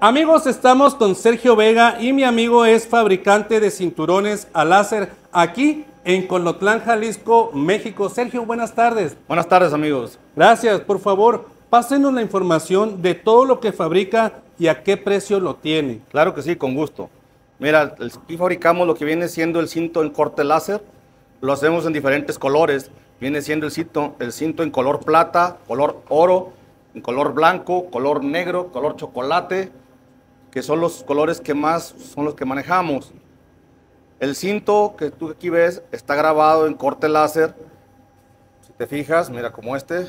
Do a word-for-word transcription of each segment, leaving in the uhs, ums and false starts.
Amigos, estamos con Sergio Vega y mi amigo es fabricante de cinturones a láser aquí en Colotlán, Jalisco, México. Sergio, buenas tardes. Buenas tardes, amigos. Gracias. Por favor, pásenos la información de todo lo que fabrica y a qué precio lo tiene. Claro que sí, con gusto. Mira, aquí fabricamos lo que viene siendo el cinto en corte láser. Lo hacemos en diferentes colores. Viene siendo el cinto, el cinto en color plata, color oro, en color blanco, color negro, color chocolate, que son los colores que más son los que manejamos. El cinto que tú aquí ves está grabado en corte láser. Si te fijas, mira como este.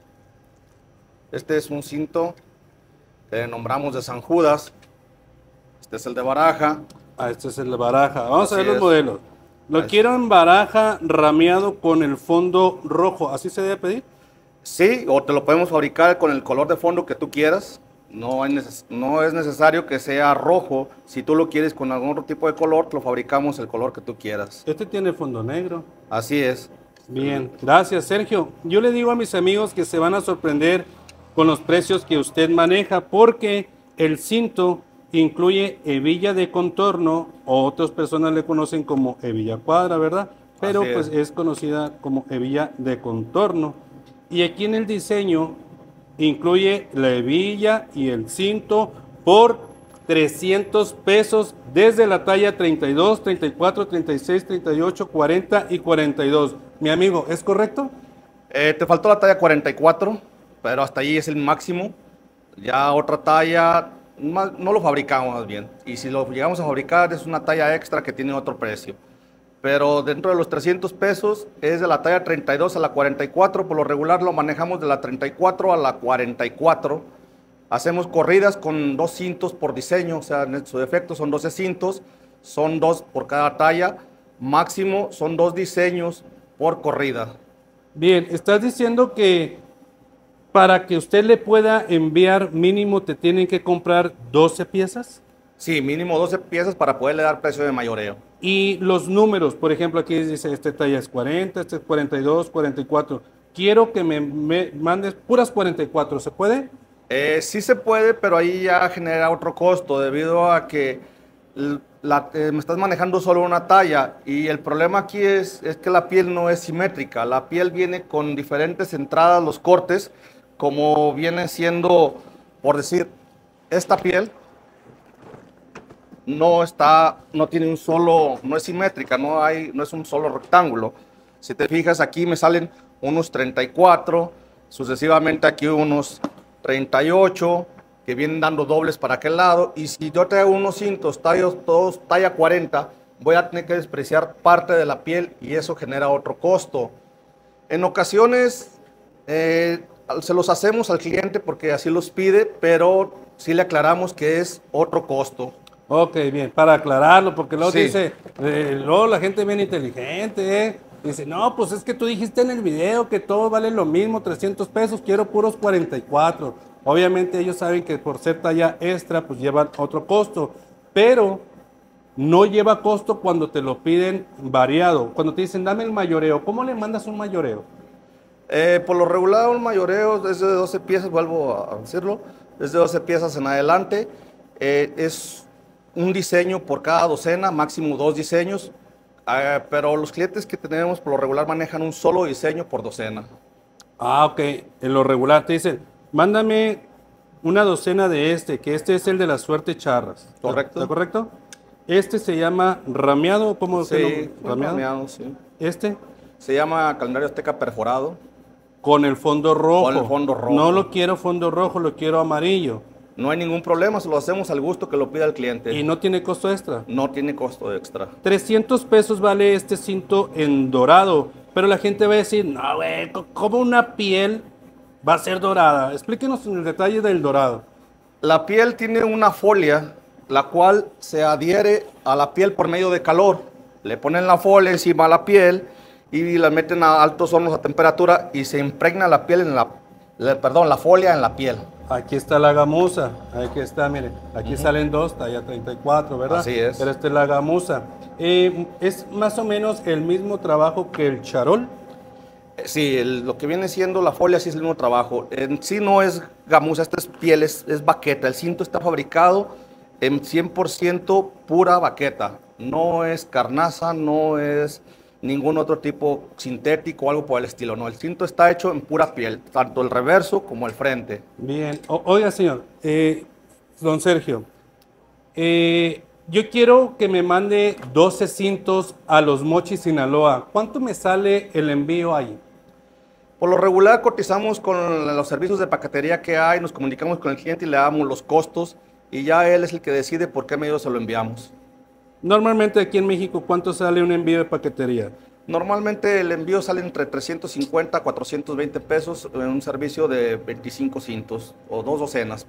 Este es un cinto que nombramos de San Judas. Este es el de baraja. Ah, este es el de baraja. Vamos Así a ver los es. modelos. Lo Así. quiero en baraja rameado con el fondo rojo. ¿Así se debe pedir? Sí, o te lo podemos fabricar con el color de fondo que tú quieras. No es, neces no es necesario que sea rojo. Si tú lo quieres con algún otro tipo de color, te lo fabricamos el color que tú quieras. Este tiene fondo negro. Así es. Bien, gracias, Sergio. Yo le digo a mis amigos que se van a sorprender con los precios que usted maneja, porque el cinto incluye hebilla de contorno, o otras personas le conocen como hebilla cuadra, ¿verdad? Pero Así pues es. es conocida como hebilla de contorno. Y aquí en el diseño incluye la hebilla y el cinto por trescientos pesos desde la talla treinta y dos, treinta y cuatro, treinta y seis, treinta y ocho, cuarenta y cuarenta y dos. Mi amigo, ¿es correcto? Eh, te faltó la talla cuarenta y cuatro, pero hasta ahí es el máximo. Ya otra talla más, no lo fabricamos más bien. Y si lo llegamos a fabricar es una talla extra que tiene otro precio. Pero dentro de los trescientos pesos es de la talla treinta y dos a la cuarenta y cuatro. Por lo regular lo manejamos de la treinta y cuatro a la cuarenta y cuatro. Hacemos corridas con dos cintos por diseño, o sea, en su defecto son doce cintos, son dos por cada talla. Máximo son dos diseños por corrida. Bien, estás diciendo que para que usted le pueda enviar mínimo te tienen que comprar doce piezas. Sí, mínimo doce piezas para poderle dar precio de mayoreo. Y los números, por ejemplo, aquí dice, este talla es cuarenta, este es cuarenta y dos, cuarenta y cuatro. Quiero que me, me mandes puras cuarenta y cuatro, ¿se puede? Eh, sí se puede, pero ahí ya genera otro costo debido a que la, eh, me estás manejando solo una talla, y el problema aquí es, es que la piel no es simétrica. La piel viene con diferentes entradas, los cortes, como viene siendo, por decir, esta piel no está, no tiene un solo, no es simétrica, no hay, no es un solo rectángulo. Si te fijas, aquí me salen unos treinta y cuatro, sucesivamente aquí unos treinta y ocho, que vienen dando dobles para aquel lado, y si yo traigo unos cintos tallos, todos talla cuarenta, voy a tener que despreciar parte de la piel y eso genera otro costo. En ocasiones eh, se los hacemos al cliente porque así los pide, pero sí le aclaramos que es otro costo. Ok, bien, para aclararlo, porque luego Sí. dice, eh, luego la gente bien inteligente, ¿eh? Dice, no, pues es que tú dijiste en el video que todo vale lo mismo, trescientos pesos, quiero puros cuarenta y cuatro. Obviamente ellos saben que por ser talla extra, pues llevan otro costo, pero no lleva costo cuando te lo piden variado. Cuando te dicen, dame el mayoreo, ¿cómo le mandas un mayoreo? Eh, por lo regular, un mayoreo es de doce piezas, vuelvo a decirlo, es de doce piezas en adelante. Eh, es un diseño por cada docena, máximo dos diseños, eh, pero los clientes que tenemos por lo regular manejan un solo diseño por docena. Ah, ok, en lo regular te dicen, mándame una docena de este, que este es el de la suerte charras. Correcto. ¿Está correcto? Este se llama rameado, ¿cómo se Sí, llama? rameado, rameado, sí. Este Se llama calendario azteca perforado. con el fondo rojo. Con el fondo rojo. No lo quiero fondo rojo, lo quiero amarillo. No hay ningún problema, se lo hacemos al gusto que lo pida el cliente. Y no tiene costo extra. No tiene costo extra. trescientos pesos vale este cinto en dorado, pero la gente va a decir, no, güey, ¿cómo una piel va a ser dorada? Explíquenos en el detalle del dorado. La piel tiene una folia, la cual se adhiere a la piel por medio de calor. Le ponen la folia encima a la piel y la meten a altos hornos a temperatura y se impregna la piel en la, la perdón, la folia en la piel. Aquí está la gamuza, aquí está, miren, aquí uh-huh. salen dos, talla treinta y cuatro, ¿verdad? Así es. Pero esta es la gamuza. Eh, ¿Es más o menos el mismo trabajo que el charol? Sí, el- lo que viene siendo la folia sí es el mismo trabajo. En sí no es gamuza, esta es piel, es, es baqueta. El cinto está fabricado en cien por ciento pura baqueta. No es carnaza, no es ningún otro tipo sintético o algo por el estilo. No, el cinto está hecho en pura piel, tanto el reverso como el frente. Bien. O- oiga, señor, eh, don Sergio, eh, yo quiero que me mande doce cintos a Los Mochis, Sinaloa. ¿Cuánto me sale el envío ahí? Por lo regular cotizamos con los servicios de paquetería que hay, nos comunicamos con el cliente y le damos los costos y ya él es el que decide por qué medio se lo enviamos. Normalmente aquí en México, ¿cuánto sale un envío de paquetería? Normalmente el envío sale entre trescientos cincuenta a cuatrocientos veinte pesos en un servicio de veinticinco cintos o dos docenas.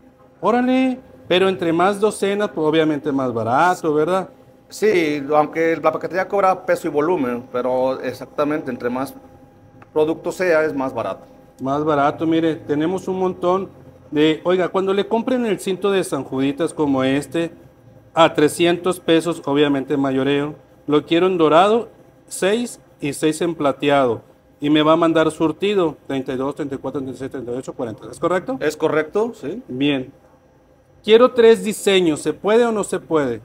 Órale, pero entre más docenas, pues obviamente más barato, ¿verdad? Sí, aunque la paquetería cobra peso y volumen, pero exactamente entre más producto sea es más barato. Más barato, mire, tenemos un montón de, oiga, cuando le compren el cinto de San Juditas como este, a trescientos pesos, obviamente mayoreo, lo quiero en dorado, seis y seis en plateado, y me va a mandar surtido, treinta y dos, treinta y cuatro, treinta y seis, treinta y ocho, cuarenta, ¿es correcto? ¿Es correcto? Sí. Bien. Quiero tres diseños, ¿se puede o no se puede?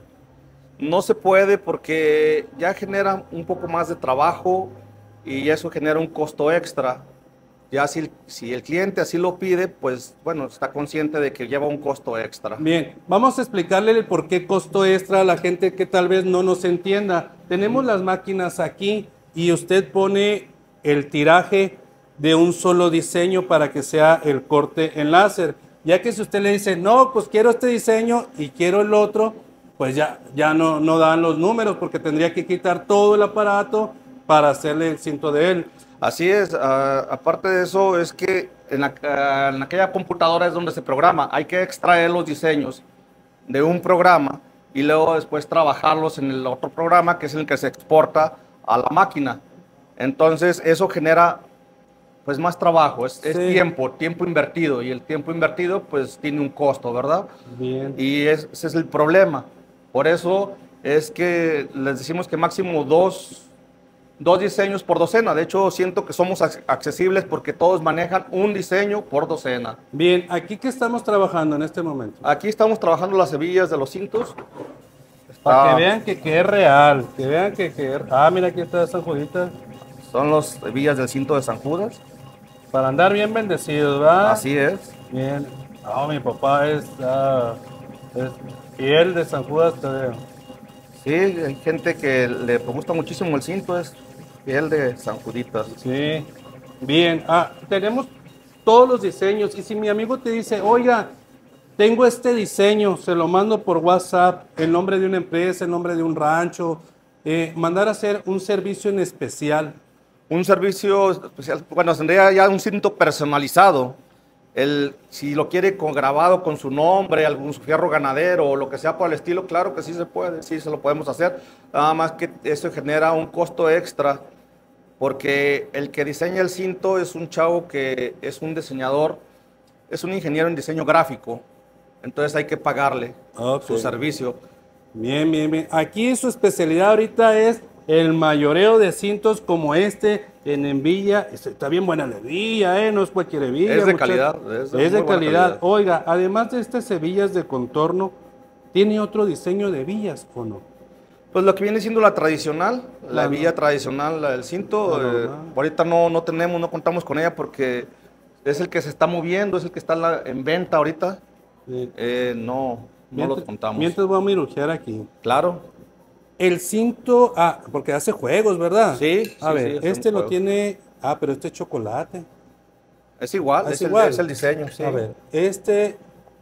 No se puede porque ya genera un poco más de trabajo y eso genera un costo extra. Ya si el, si el cliente así lo pide, pues bueno, está consciente de que lleva un costo extra. Bien, vamos a explicarle el por qué costo extra a la gente que tal vez no nos entienda. Tenemos las máquinas aquí y usted pone el tiraje de un solo diseño para que sea el corte en láser. Ya que si usted le dice, no, pues quiero este diseño y quiero el otro, pues ya, ya no, no dan los números porque tendría que quitar todo el aparato para hacerle el cinto de él. Así es, ah, aparte de eso es que en, la- ah, en aquella computadora es donde se programa, hay que extraer los diseños de un programa y luego después trabajarlos en el otro programa que es el que se exporta a la máquina. Entonces eso genera pues más trabajo, es, es Sí. tiempo, tiempo invertido y el tiempo invertido pues tiene un costo, ¿verdad? Bien. Y es- ese es el problema. Por eso es que les decimos que máximo dos, dos diseños por docena. De hecho, siento que somos ac- accesibles porque todos manejan un diseño por docena. Bien, aquí que estamos trabajando en este momento. Aquí estamos trabajando las hebillas de los cintos. Para Está- que vean que, que es real, que vean que, que es- ah, mira, aquí está esa jodita. Son las hebillas del cinto de San Judas. Para andar bien bendecidos, ¿verdad? Así es. Bien. No, mi papá es, ah, es fiel de San Judas Tadeo. Sí, hay gente que le gusta muchísimo el cinto, es piel de San Juditas. Sí. Bien. Ah, tenemos todos los diseños. Y si mi amigo te dice, oiga, tengo este diseño, se lo mando por WhatsApp, el nombre de una empresa, el nombre de un rancho, eh, mandar a hacer un servicio en especial. Un servicio especial, bueno, tendría ya un cinto personalizado. El, si lo quiere con, grabado con su nombre, algún fierro ganadero o lo que sea por el estilo, claro que sí se puede, sí se lo podemos hacer. Nada más que eso genera un costo extra, porque el que diseña el cinto es un chavo que es un diseñador, es un ingeniero en diseño gráfico. Entonces hay que pagarle Ok. su servicio. Bien, bien, bien. Aquí su especialidad ahorita es el mayoreo de cintos como este en Envilla. Este, Está bien buena la hebilla, ¿eh? No es cualquier hebilla. Es de muchacho. calidad, es Es de de, muy buena calidad. calidad. Oiga, además de estas hebillas de contorno, ¿tiene otro diseño de hebillas o no? Pues lo que viene siendo la tradicional, la La hebilla no- tradicional, la del cinto, La eh, normal. ahorita no, no tenemos, no contamos con ella porque es el que se está moviendo, es el que está en, la- en venta ahorita. Eh, Eh, no, no lo mientras- contamos. Mientras voy a mirujear aquí. Claro, El cinto, ah, porque hace juegos, ¿verdad? Sí, A sí, ver, sí, hacemos este lo juegos. tiene, ah, pero este es chocolate. es igual, Ah, es, es el, igual. es el diseño, sí. A ver, este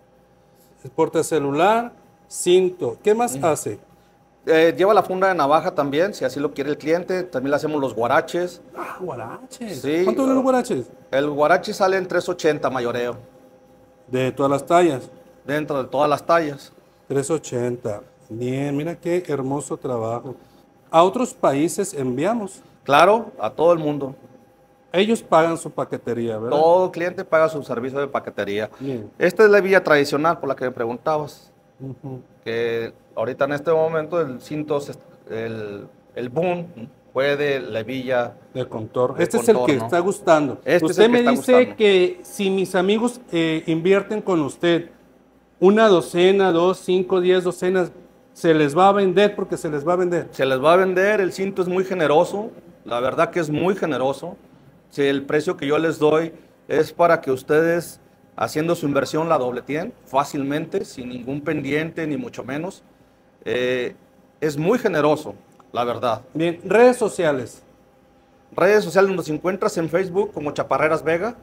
es portacelular, cinto. ¿Qué más hace? Eh, lleva la funda de navaja también, si así lo quiere el cliente. También le hacemos los guaraches. Ah, guaraches. Sí. ¿Cuánto valen los guaraches? El guarache sale en tres ochenta mayoreo, De todas las tallas. dentro de todas las tallas. tres ochenta. Bien, mira qué hermoso trabajo. A otros países enviamos. Claro, a todo el mundo. Ellos pagan su paquetería, ¿verdad? Todo cliente paga su servicio de paquetería. Bien. Esta es la hebilla tradicional por la que me preguntabas. Ujú. Que ahorita en este momento el cinto, se- el, el boom puede, la hebilla. De contorno. De Este es el que contorno. está gustando. Este es usted el que me está dice gustando. que si mis amigos eh, invierten con usted una docena, dos, cinco, diez docenas, se les va a vender porque se les va a vender. Se les va a vender, el cinto es muy generoso, la verdad que es muy generoso. Si el precio que yo les doy es para que ustedes, haciendo su inversión, la dobleteen fácilmente, sin ningún pendiente, ni mucho menos. Eh, es muy generoso, la verdad. Bien, redes sociales. Redes sociales nos encuentras en Facebook como Chaparreras Vega.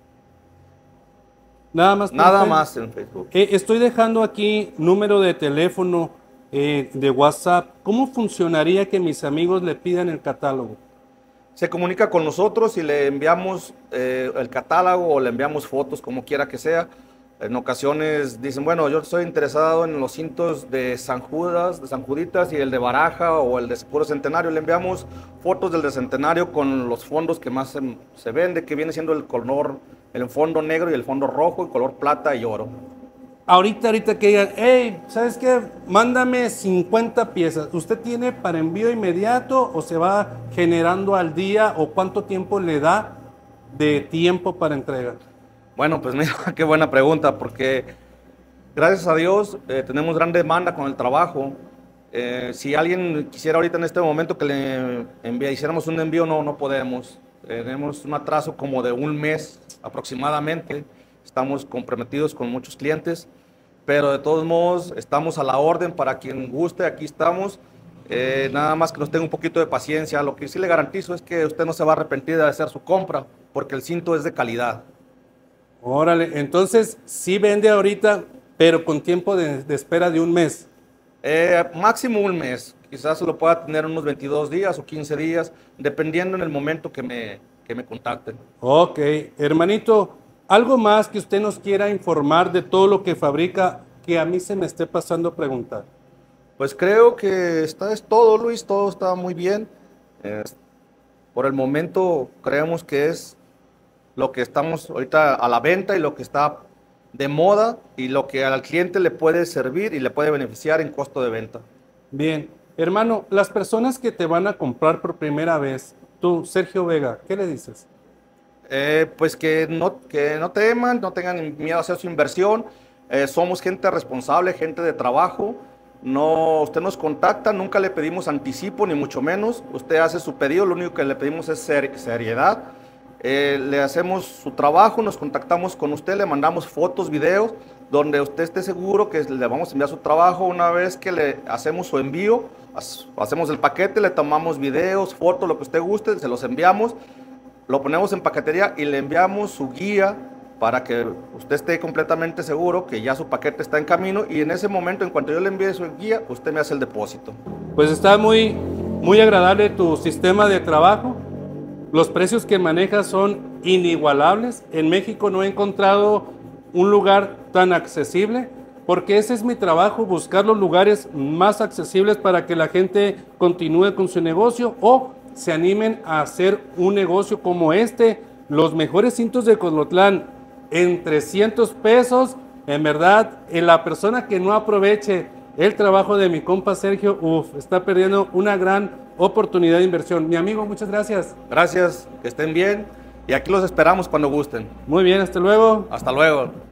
Nada más. Nada perfecto. más en Facebook. Eh, estoy dejando aquí número de teléfono eh, de WhatsApp. ¿Cómo funcionaría que mis amigos le pidan el catálogo? Se comunica con nosotros y le enviamos eh, el catálogo o le enviamos fotos, como quiera que sea. En ocasiones dicen, bueno, yo estoy interesado en los cintos de San Judas, de San Juditas y el de Baraja o el de Puro Centenario. Le enviamos fotos del de Centenario con los fondos que más se, se vende, que viene siendo el color, el fondo negro y el fondo rojo, el color plata y oro. Ahorita, ahorita que digan, hey, ¿sabes qué? Mándame cincuenta piezas. ¿Usted tiene para envío inmediato o se va generando al día o cuánto tiempo le da de tiempo para entrega? Bueno, pues mira, qué buena pregunta, porque gracias a Dios eh, tenemos gran demanda con el trabajo. Eh, si alguien quisiera ahorita en este momento que le envía, hiciéramos un envío, no, no podemos. Tenemos un atraso como de un mes aproximadamente. Estamos comprometidos con muchos clientes, pero de todos modos estamos a la orden para quien guste, aquí estamos. Eh, nada más que nos tenga un poquito de paciencia. Lo que sí le garantizo es que usted no se va a arrepentir de hacer su compra, porque el cinto es de calidad. Órale, entonces sí vende ahorita, pero con tiempo de, de espera de un mes. Eh, máximo un mes, quizás lo pueda tener unos veintidós días o quince días, dependiendo en el momento que me, que me contacten. Ok, hermanito, ¿algo más que usted nos quiera informar de todo lo que fabrica que a mí se me esté pasando a preguntar? Pues creo que está, es todo, Luis, todo está muy bien. Eh, por el momento creemos que es lo que estamos ahorita a la venta y lo que está de moda y lo que al cliente le puede servir y le puede beneficiar en costo de venta. Bien, hermano, las personas que te van a comprar por primera vez, tú, Sergio Vega, ¿qué le dices? Eh, pues que no, que no teman, no tengan miedo a hacer su inversión. Eh, somos gente responsable, gente de trabajo. No, usted nos contacta, nunca le pedimos anticipo, ni mucho menos. Usted hace su pedido, lo único que le pedimos es ser, seriedad. Eh, le hacemos su trabajo, nos contactamos con usted, le mandamos fotos, videos, donde usted esté seguro que le vamos a enviar su trabajo. Una vez que le hacemos su envío, hacemos el paquete, le tomamos videos, fotos, lo que usted guste, se los enviamos, lo ponemos en paquetería y le enviamos su guía para que usted esté completamente seguro que ya su paquete está en camino, y en ese momento, en cuanto yo le envíe su guía, usted me hace el depósito. Pues está muy, muy agradable tu sistema de trabajo. Los precios que manejas son inigualables. En México no he encontrado un lugar tan accesible, porque ese es mi trabajo, buscar los lugares más accesibles para que la gente continúe con su negocio o se animen a hacer un negocio como este. Los mejores cintos de Colotlán en trescientos pesos. En verdad, en la persona que no aproveche el trabajo de mi compa Sergio, uf, está perdiendo una gran oportunidad de inversión. Mi amigo, muchas gracias. Gracias, que estén bien y aquí los esperamos cuando gusten. Muy bien, hasta luego. Hasta luego.